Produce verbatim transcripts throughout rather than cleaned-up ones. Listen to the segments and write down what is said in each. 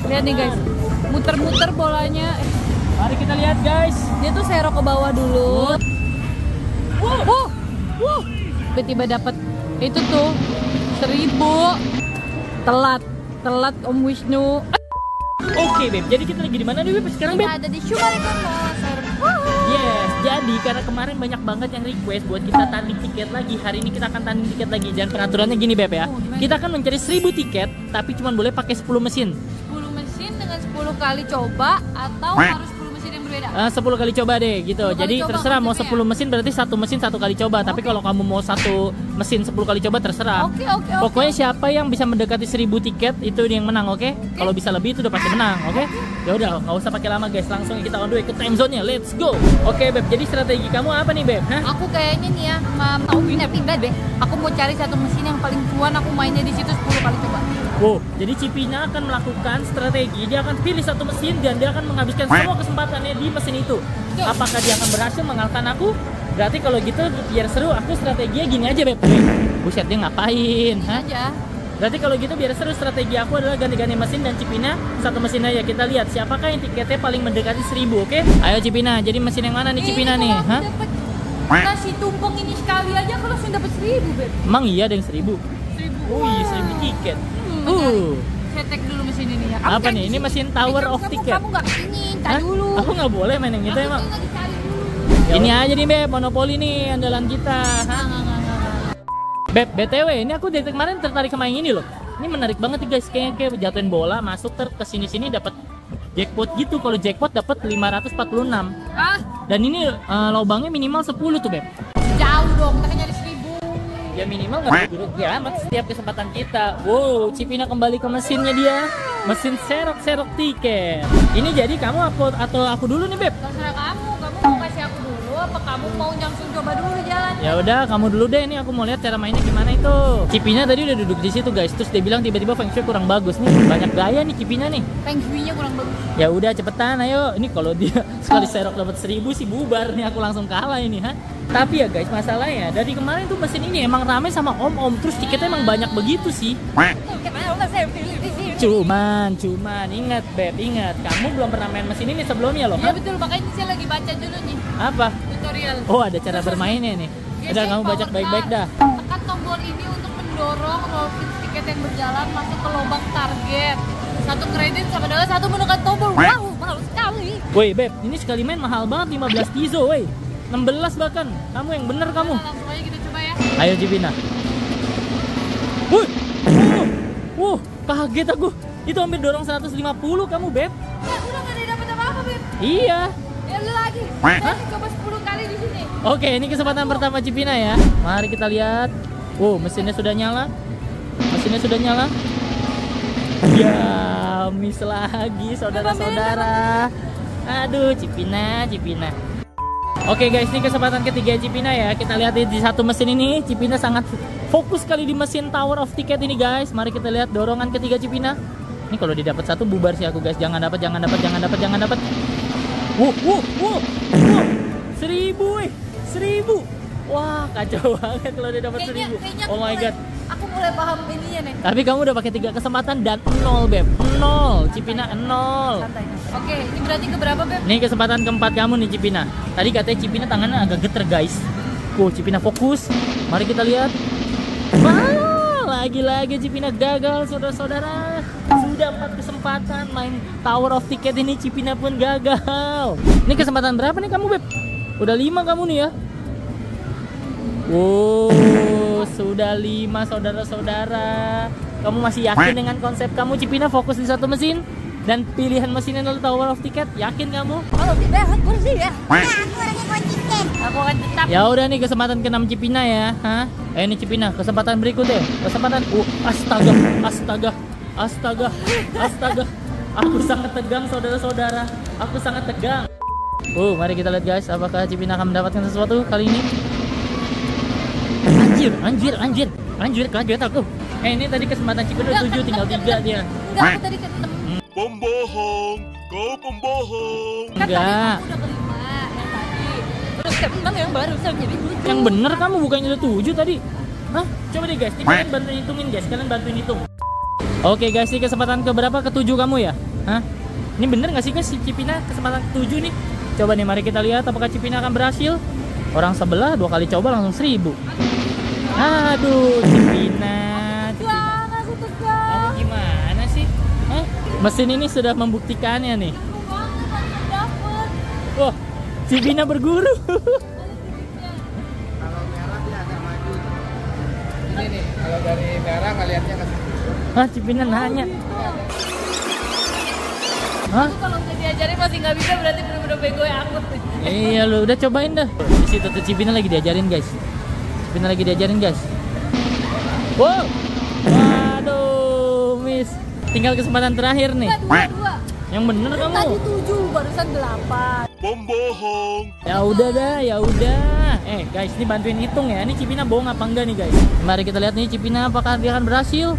Lihat nih guys, muter-muter bolanya. Mari kita lihat guys. Dia tuh serok ke bawah dulu. Wuh, wuh, wuh. Tiba-tiba dapat itu tuh seribu. Telat, telat Om Wisnu. Oke Beb, jadi kita lagi di mana nih Beb sekarang Beb? Kita ada di Sumarekon Mall. Yes, jadi karena kemarin banyak banget yang request buat kita tanding tiket lagi. Hari ini kita akan tanding tiket lagi. Dan peraturannya gini Beb ya. Oh, kita akan mencari seribu tiket, tapi cuma boleh pakai sepuluh mesin. sepuluh mesin dengan sepuluh kali coba atau harus sepuluh mesin yang berbeda? Uh, sepuluh kali coba deh gitu. Jadi terserah mau sepuluh mesin berarti satu mesin satu kali coba. Okay. Tapi kalau kamu mau satu mesin sepuluh kali coba terserah. Oke, okay, oke, okay, Pokoknya okay. siapa yang bisa mendekati seribu tiket itu yang menang, oke? Okay? Okay. Kalau bisa lebih itu udah pasti menang, oke? Okay? Ya udah, nggak usah pakai lama guys. Langsung kita on the way ke time zone-nya. Let's go. Oke, okay, Beb. Jadi strategi kamu apa nih, Beb? Hah? Aku kayaknya nih ya, tahu ini pindah deh. Aku mau cari satu mesin yang paling cuan, aku mainnya di situ sepuluh kali coba. Wow, jadi Cipina akan melakukan strategi. Dia akan pilih satu mesin dan dia akan menghabiskan semua kesempatannya di mesin itu. Apakah dia akan berhasil mengalahkan aku? Berarti kalau gitu biar seru, aku strateginya gini aja Beb. Buset, dia ngapain? Hah? Aja. Berarti kalau gitu biar seru, strategi aku adalah ganti-ganti mesin dan Cipina satu mesin aja. Kita lihat siapakah yang tiketnya paling mendekati seribu, oke? Okay? Ayo Cipina, jadi mesin yang mana nih Cipina nih? Hah? Nasi tumpeng ini sekali aja aku langsung dapat seribu Beb. Emang iya ada yang seribu? Seribu. Wih, seribu tiket. Hmm, uh. Saya tag dulu mesin ini ya. Apa nih? Ini mesin Tower kamu, of kamu, Ticket. Kamu nggak ini, cari dulu. Aku nggak boleh main yang itu emang. Lagi cari dulu. Ini aja nih Beb, monopoli nih andalan kita. Hah? Beb, B T W ini aku dari kemarin tertarik sama yang ini loh. Ini menarik banget nih guys, kayak kayak jatuhin bola masuk ter ke sini-sini dapat jackpot gitu. Kalau jackpot dapat lima ratus empat puluh enam. Ah, dan ini uh, lubangnya minimal sepuluh tuh Beb. Jauh dong, kita nyari seribu. Ya minimal nggak buruk ya amat setiap kesempatan kita. Wow, Cipina kembali ke mesinnya dia. Mesin serok-serok tiket. Ini jadi kamu aku atau aku dulu nih Beb? Terserah kamu, kamu mau kasih aku dulu apa kamu mau langsung coba dulu jalan? Ya udah, kamu dulu deh. Ini aku mau lihat cara mainnya gimana itu. Cipina tadi udah duduk di situ guys. Terus dia bilang tiba-tiba feng shui kurang bagus nih. Banyak gaya nih Cipina nih. Feng shui-nya kurang bagus. Ya udah cepetan, ayo. Ini kalau dia sekali serok dapat seribu sih bubar nih, aku langsung kalah ini, ha. Tapi ya guys, masalahnya dari kemarin tuh mesin ini emang rame sama om-om. Terus tiketnya emang banyak begitu sih. Cuman, cuman ingat Beb, ingat kamu belum pernah main mesin ini sebelumnya loh. Iya betul, makanya saya lagi baca dulu nih. Apa? Tutorial. Oh, ada cara bermainnya nih. Udah kamu baca baik-baik dah. Tekan tombol ini untuk mendorong rollspin tiket yang berjalan masuk ke lubang target. Satu kredit sama dengan satu menekan tombol. Wow, mahal sekali. Woi Beb, ini sekali main mahal banget, lima belas tizo, woi. enam belas bahkan. Kamu yang bener kamu. Nah, langsung aja kita coba ya. Ayo Cipina. Wuh. Wuh. Wuh, kaget aku. Itu hampir dorong seratus lima puluh kamu, Beb. Ya, udah gak ada dapat apa-apa, Beb. Iya. Ya lu lagi. Saya coba sepuluh kali di sini. Oke, ini kesempatan pertama Cipina ya. Mari kita lihat. Wow, mesinnya sudah nyala. Mesinnya sudah nyala. Ya, miss lagi saudara-saudara. Aduh, Cipina, Cipina. Oke guys, ini kesempatan ketiga Cipina ya. Kita lihat di satu mesin ini, Cipina sangat fokus sekali di mesin Tower of Ticket ini guys. Mari kita lihat dorongan ketiga Cipina. Ini kalau didapat satu bubar sih aku guys. Jangan dapat, jangan dapat, jangan dapat, jangan dapat. Wuh, wuh, wuh, wuh. Seribu, eh, seribu. Wah, kacau banget kalau dia dapat seribu. Oh my god. Aku mulai paham ininya nih. Tapi kamu udah pakai tiga kesempatan dan nol Beb, nol. Cipina nol. Oke, ini berarti ke berapa Beb? Ini kesempatan keempat kamu nih Cipina. Tadi katanya Cipina tangannya agak geter guys. Oh, Cipina fokus. Mari kita lihat. Wah, lagi-lagi Cipina gagal saudara-saudara. Sudah empat kesempatan main Tower of Ticket ini, Cipina pun gagal. Ini kesempatan berapa nih kamu Beb? Udah lima kamu nih ya. Wow, sudah lima saudara-saudara. Kamu masih yakin dengan konsep kamu Cipina fokus di satu mesin? Dan pilihan mesinnya adalah Tower of Ticket? Yakin kamu? Kalau tidak aku sih ya. Nah, aku lagi konsisten. Aku akan tetap. Ya udah nih kesempatan keenam Cipina ya. Hah? Eh ini Cipina, kesempatan berikutnya. Kesempatan uh, astaga, astaga, astaga, astaga. Aku sangat tegang saudara-saudara. Aku sangat tegang. Uh, mari kita lihat guys, apakah Cipina akan mendapatkan sesuatu kali ini? Anjir, anjir, anjir, anjir, kaget aku. Eh ini tadi kesempatan Cipina udah tujuh, tinggal tiga dia. Enggak, aku tadi ketemu. Pembohong, kau pembohong. Kan tadi Enggak. kamu udah kelima yang tadi. Terus keenam yang baru saya jadi tujuh. Yang bener kamu bukannya udah tujuh tadi? Hah? Coba deh guys, ini kalian bantuin hitungin guys, kalian bantuin hitung. Oke guys, ini kesempatan ke berapa? Ketujuh kamu ya? Hah? Ini bener nggak sih guys si Cipina kesempatan ketujuh nih? Coba nih mari kita lihat apakah Cipina akan berhasil. Orang sebelah dua kali coba langsung seribu. Aduh, Cipina. Tegang, aku tegang. Kamu gimana sih? Hah? Mesin ini sudah membuktikannya nih. Dapet. Wah, Cipina berguru. Kalau merah dia agak maju. Ini nih, kalau dari merah ngelihatnya ke situ. Hah, Cipina nanya. Hah? Kalau nggak diajarin masih nggak bisa, berarti bener-bener bego ya aku. Iya lu udah cobain dah. Di situ tuh Cipina lagi diajarin guys. Cipina lagi diajarin guys. Wow. Waduh, miss. Tinggal kesempatan terakhir nih. Dua, dua. Yang bener kamu. Tadi tujuh, barusan delapan. Pembohong. Ya udah dah, ya udah. Eh guys, ini bantuin hitung ya. Ini Cipina bohong apa enggak nih guys? Mari kita lihat nih Cipina apakah dia akan berhasil.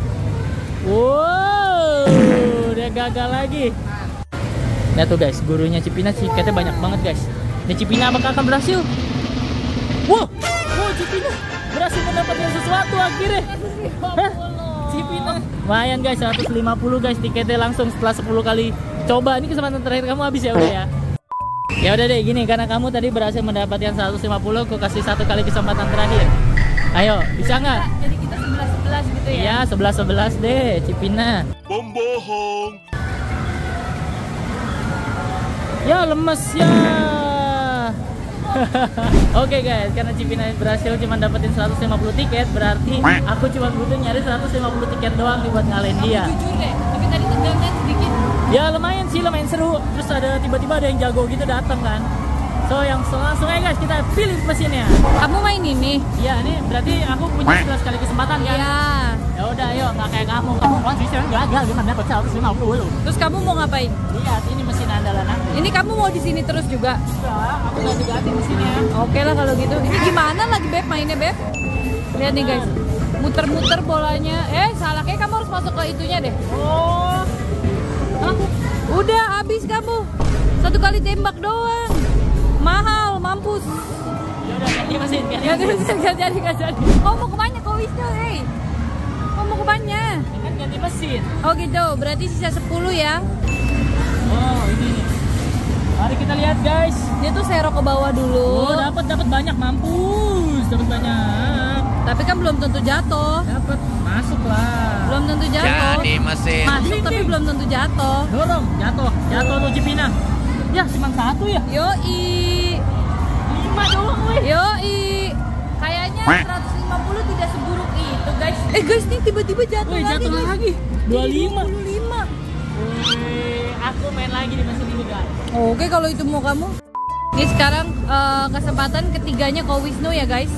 Wow, dia gagal lagi. Lihat tuh guys, gurunya Cipina tiketnya banyak banget guys. Ini Cipina apakah akan berhasil? Wow, wow Cipina berhasil mendapatkan sesuatu akhirnya. Hah? Cipina. Lumayan guys, seratus lima puluh guys tiketnya langsung setelah sepuluh kali coba. Ini kesempatan terakhir kamu habis ya udah ya. Ya udah deh gini, karena kamu tadi berhasil mendapatkan seratus lima puluh, aku kasih satu kali kesempatan terakhir. Ayo, bisa nggak? Jadi kita sebelas sebelas gitu ya? Iya, sebelas sebelas deh, Cipina. Pembohong. Ya lemes ya. Oke guys, karena Cipina berhasil cuma dapetin seratus lima puluh tiket, berarti aku cuma butuh nyari seratus lima puluh tiket doang nih buat ngalahin dia. Jujur deh, tapi tadi tegang kan sedikit. Ya lumayan sih, lumayan seru. Terus ada tiba-tiba ada yang jago gitu datang kan. So yang langsung aja guys kita pilih mesinnya. Kamu main ini? Iya, ini berarti aku punya sebelas kali kesempatan kan? Iya. Ya udah, ayo nggak kayak kamu. Kamu konsisten gagal dengan dapat seratus lima puluh. Terus kamu mau ngapain? Lihat, ini mesin andalan aku. Ini kamu mau di sini terus juga? Enggak, aku ganti-ganti mesinnya. Oke lah kalau gitu. Ini gimana lagi Beb mainnya Beb? Lihat nih guys, muter-muter bolanya. Eh salah, kayak kamu harus masuk ke itunya deh. Oh, Hah? Udah habis kamu. Satu kali tembak doang. Mahal, mampus. ya udah ganti mesin, ganti Gak mesin. jadi, gak jadi, gak jadi. Kau mau kemana kau Wisnu, hei? Kau mau kemana? Ini kan ganti mesin. Oh gitu, berarti sisa sepuluh ya. Oh, ini nih. Mari kita lihat guys. Dia tuh serok ke bawah dulu. Oh, dapat dapat banyak, mampus. Dapat banyak. Tapi kan belum tentu jatuh. Dapat, masuk lah. Belum tentu jatuh. Jadi mesin. Masuk tapi belum tentu jatuh. Dorong, jatuh. Jatuh tuh Cipina. Ya, cuma satu ya. Yoi. Lima doang weh. Yoi. Kayaknya seratus lima puluh tidak seburuk itu, guys. Eh, guys, nih tiba-tiba jatuh Wih, lagi. jatuh guys. lagi. dua puluh lima. dua puluh lima. Wih, aku main lagi di mesin ini guys. Oke, kalau itu mau kamu. Ini sekarang eh, kesempatan ketiganya kau Wisnu ya, guys.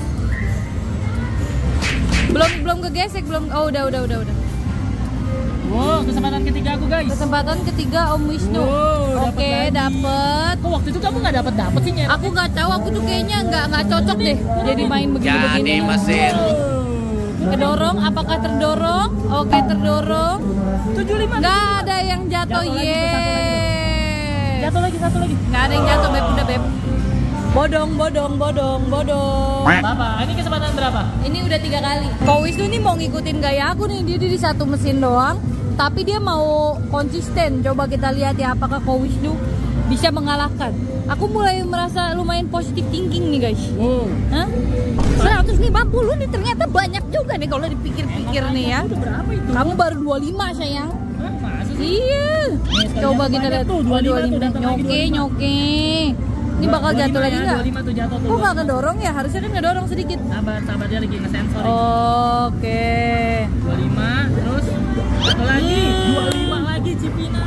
Belum belum kegesek, belum. Oh, udah udah udah udah. Wow, kesempatan ketiga aku guys. Kesempatan ketiga Om Wisnu. Wow, Oke, dapet lagi. dapet. Kok waktu itu kamu nggak dapat dapat sih nyerap? Aku nggak tahu, aku tuh kayaknya nggak nggak cocok deh jadi main begini-begini. Jadi mesin. Kedorong, apakah terdorong? Oke, terdorong. tujuh puluh lima. Nggak ada yang jatuh, Jatuh lagi, ye. satu lagi. Jatuh lagi, satu lagi. Nggak ada yang jatuh, Beb. Udah, Beb. Bodong, bodong, bodong, bodong. Bapak, ini kesempatan berapa? Ini udah tiga kali. Kau Wisnu nih mau ngikutin gaya aku nih. Dia di satu mesin doang. Tapi dia mau konsisten. Coba kita lihat ya apakah Kau Wisnu bisa mengalahkan. Aku mulai merasa lumayan positif thinking nih guys. Wow. Hah? seratus lima puluh nih ternyata banyak juga nih kalau dipikir-pikir nih ya. Itu berapa itu? Kamu baru dua puluh lima sayang. Hah, masa sih? Iya. sekali Coba jatuh kita banyak lihat tuh, dua puluh lima tuh, datang lagi Nyoke, dua puluh lima. nyoke. Ini bakal dua puluh lima jatuh lagi ya, nggak? dua puluh lima tuh jatuh tuh. Kok nggak ngedorong ya? Harusnya kan ngedorong sedikit. Sabar, sabar dia lagi nge-sensor. Oke. dua puluh lima, terus satu lagi, dua puluh lima lagi Cipina.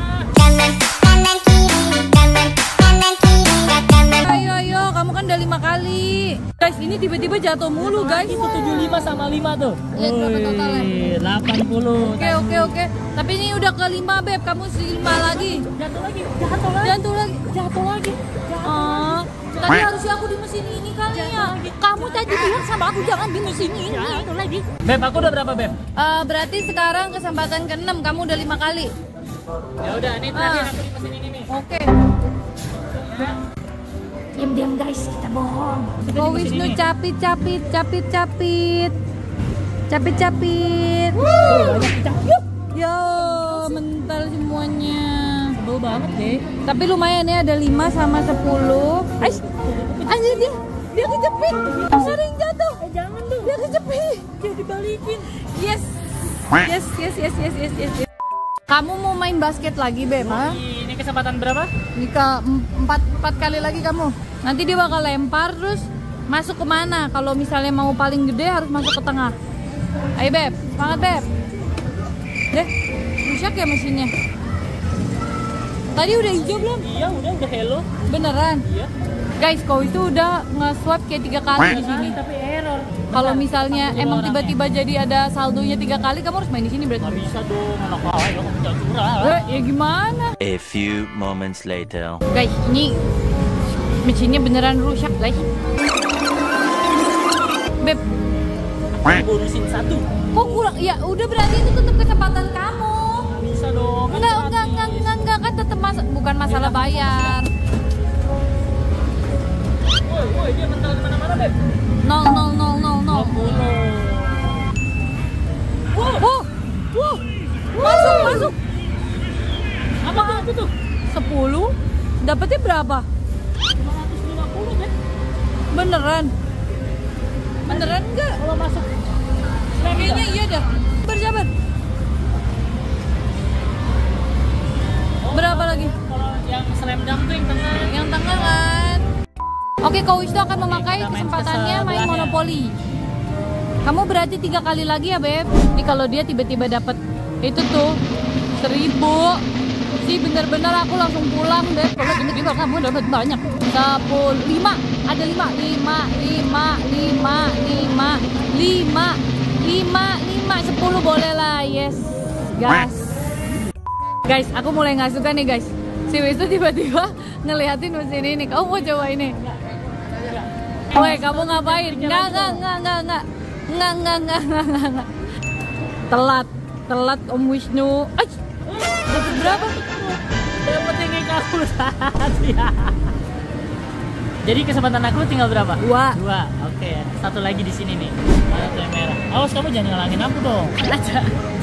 Ayo ayo, kamu kan udah lima kali. Guys, ini tiba-tiba jatuh mulu guys. Itu tujuh puluh lima sama lima tuh. Lihat berapa totalnya? Wih, delapan puluh. Oke oke oke. Tapi ini udah ke lima Beb, kamu sih lima lagi. Jatuh lagi, jatuh lagi. Jatuh lagi. Jatuh lagi. Oh, tadi harusnya aku di mesin ini kali ya. Kamu tadi bilang sama aku jangan di mesin ini. Jatuh lagi. Beb, aku udah berapa Beb? Eh, berarti sekarang kesempatan keenam, kamu udah lima kali. Ya udah, ini terakhir Ah. aku di mesin ini nih. Oke. Diam-diam guys, kita bohong. Kau Wisnu capit capit capit capit. Capit capit. Banyak kita. Yo, mental semuanya. slow banget deh. Tapi lumayan ya, ada lima sama sepuluh. Ais, anjir dia, dia kejepit. Sering jatuh. Eh jangan dong. Dia kejepit. Dia dibalikin. Yes. Yes, yes, yes, yes, yes, yes, yes. Kamu mau main basket lagi, Beb? Hah? Ini kesempatan berapa? Ini ke empat, empat kali lagi kamu. Nanti dia bakal lempar terus masuk kemana? Kalau misalnya mau paling gede harus masuk ke tengah. Ayo, Beb. Semangat, Beb. Deh, rusak ya mesinnya. Tadi udah hijau belum? Iya, udah udah hello. Beneran? Iya. Guys, kau itu udah nge-swap kayak tiga kali di sini. Tapi error. Kalau misalnya Bener, emang orangnya. tiba-tiba jadi ada saldonya tiga kali, kamu harus main di sini berarti. Nggak bisa dong, anak kawai lo kamu jangan curang. Eh, ya gimana? A few moments later. Guys, ini mesinnya beneran rusak, guys. Beb, Bonusin satu. kok kurang? Ya udah berarti itu tetap kesempatan kamu. Nggak bisa dong. kan Enggak, enggak, gratis. enggak, enggak, enggak, kan tetap mas bukan masalah bayar. Woi, woi, dia mental kemana-mana, Beb. Nol, nol, nol, nol, nol. Wow. Oh, wow, masuk, masuk. Apa tuh itu tuh? Sepuluh, dapetnya berapa? lima ratus lima puluh, Beb. Beneran? Beneran enggak? Kalau masuk. Kayaknya iya dah. Bersabar. Berapa lagi? Kalau yang slam dunk tuh yang tengah. Yang tengah kan. Oke, Kau Wisnu akan memakai kita main kesempatannya main kesebelahnya. monopoli. Kamu berarti tiga kali lagi ya, Beb. Ini kalau dia tiba-tiba dapat itu tuh seribu, sih bener-bener aku langsung pulang deh. Kalau ini juga kamu dapat banyak. Sepuluh, lima, ada lima, lima, lima, lima, lima, lima, lima, lima, sepuluh boleh lah, yes, gas. Guys, aku mulai nggak suka nih guys. Si Wisnu tiba-tiba ngeliatin mesin ini. Kamu mau coba ini? Woi, kamu ngapain? Enggak, enggak, enggak, enggak, enggak. Enggak, enggak, enggak, enggak, enggak, enggak. Telat, telat Om Wisnu. Ay, dapat berapa? Dapat yang kayak kamu tadi ya. Jadi kesempatan aku tinggal berapa? Dua. Dua. Oke, satu lagi di sini nih. Satu yang merah. Awas kamu jangan nyalangin aku dong. Aja.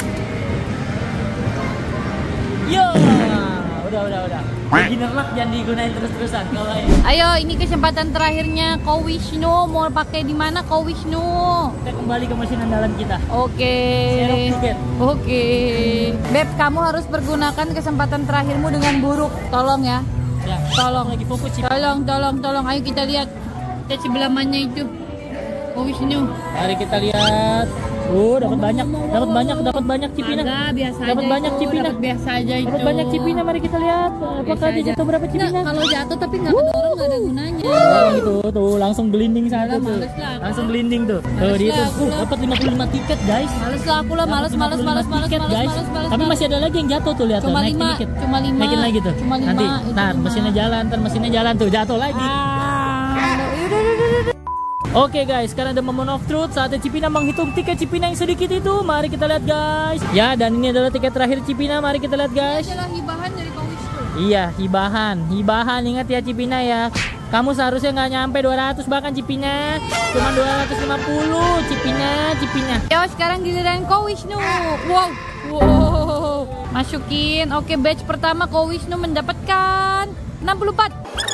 Yo. Udah, udah, udah. Beginner luck jangan digunain terus-terusan kalau ini. Ayo, ini kesempatan terakhirnya Kau Wisnu. Mau pakai di mana Kau Wisnu? Kita kembali ke mesin andalan kita. Oke. Serok tiket. Oke. Beb, kamu harus pergunakan kesempatan terakhirmu dengan buruk. Tolong ya. Ya, Tolong. lagi fokus sih. Tolong, tolong, tolong. Ayo kita lihat. Kita sebelah mana itu? Kau Wisnu. Mari kita lihat. Oh, dapat banyak, dapat banyak, dapat banyak Cipina. Agak biasa Dapat aja banyak itu, Cipina. dapat biasa aja itu. Dapat banyak Cipina, mari kita lihat. Apakah Biasa dia aja. jatuh berapa Nggak, Cipina? kalau jatuh tapi nggak kedorong nggak ada gunanya. Oh, itu tuh langsung gelinding satu Alah, tuh. males lah aku. Langsung gelinding tuh. Tuh Males dia lah tuh aku uh, lah. dapat lima puluh lima tiket, guys. Males lah aku lah, males, Dapat males, lima puluh lima males, males, tiket, males, guys. males, males, Tapi males. masih ada lagi yang jatuh tuh, lihat tuh. Cuma Naikin lima, dikit. cuma lima. Naikin lagi tuh. Cuma lima, Nanti, itu ntar lima. mesinnya jalan, ntar mesinnya jalan tuh, jatuh lagi. Ah, udah, udah, udah, udah. Oke guys, sekarang ada moment of truth. Saatnya Cipina menghitung tiket Cipina yang sedikit itu. Mari kita lihat guys. Ya, dan ini adalah tiket terakhir Cipina. Mari kita lihat guys. Ini adalah hibahan dari Kau Wisnu. Iya, hibahan. Hibahan, ingat ya Cipina ya. Kamu seharusnya nggak nyampe dua ratus bahkan Cipina. Cuma dua ratus lima puluh Cipina, Cipina. Yo, sekarang giliran Kau Wisnu. Wow, wow. Masukin. Oke, batch pertama Kau Wisnu mendapatkan enam puluh empat.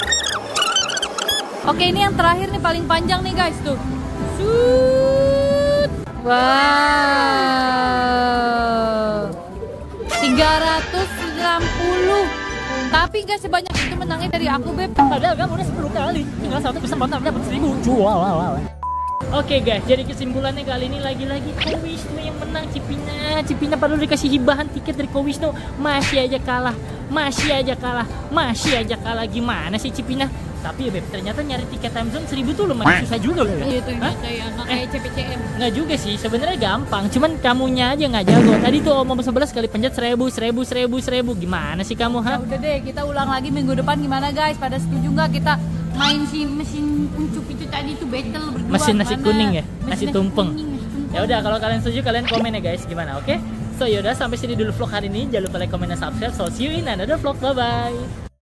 Oke, ini yang terakhir nih paling panjang nih guys tuh. Shoot. Wow. tiga ratus enam puluh. Tapi gak sebanyak itu menangnya dari aku, Beb. Padahal kamu udah sepuluh kali. Tinggal satu kesempatan dapat seribu. Wow. Oke guys, jadi kesimpulannya kali ini lagi-lagi Kau Wisnu yang menang Cipina. Cipina padahal dikasih hibahan tiket dari Kau Wisnu, masih aja kalah. Masih aja kalah. Masih aja kalah. Gimana sih Cipina? Tapi ya Beb, ternyata nyari tiket time zone seribu tuh lumayan susah juga loh ya. Iya tuh, Hah? ya, nggak Eh. kayak C P C M. Nggak juga sih, sebenarnya gampang. Cuman kamunya aja nggak jago. Tadi tuh Om sebelas kali pencet seribu, seribu, seribu, seribu. Gimana sih kamu, Ya ha? udah deh, kita ulang lagi minggu depan gimana guys? Pada setuju nggak kita main si mesin uncup itu tadi itu battle berdua? Mesin nasi Gimana? kuning ya? Mesin Nasi tumpeng. kuning, nasi tumpeng. Ya udah, kalau kalian setuju kalian komen ya guys, gimana? Oke? So yaudah, sampai sini dulu vlog hari ini. Jangan lupa like, comment, dan subscribe. So see you in another vlog. Bye bye.